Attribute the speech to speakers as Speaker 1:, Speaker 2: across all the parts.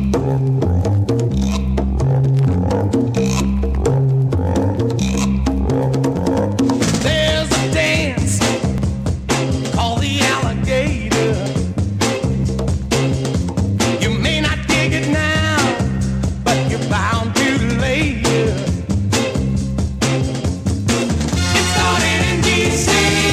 Speaker 1: There's a dance called the Alligator. You may not dig it now, but you're bound to later. It started in D.C.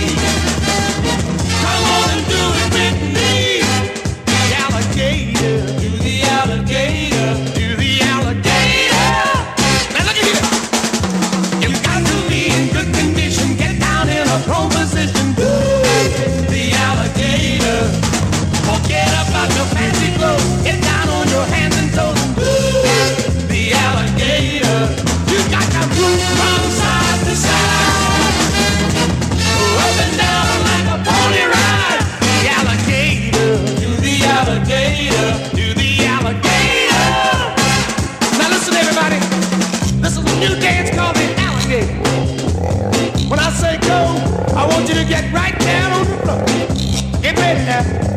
Speaker 1: Come on and do it with me. The alligator, do the alligator, do the alligator. Now look at here. You've got to be in good condition, get down in a prone position. Do the alligator. Forget about your fancy clothes, get down on your hands and toes and do the alligator. You got to move from side to side, up and down like a pony ride. The alligator, do the alligator, do the alligator. Now listen everybody, this is a new dance called the alligator. When I say go, I want you to get right down on the floor. Get ready now.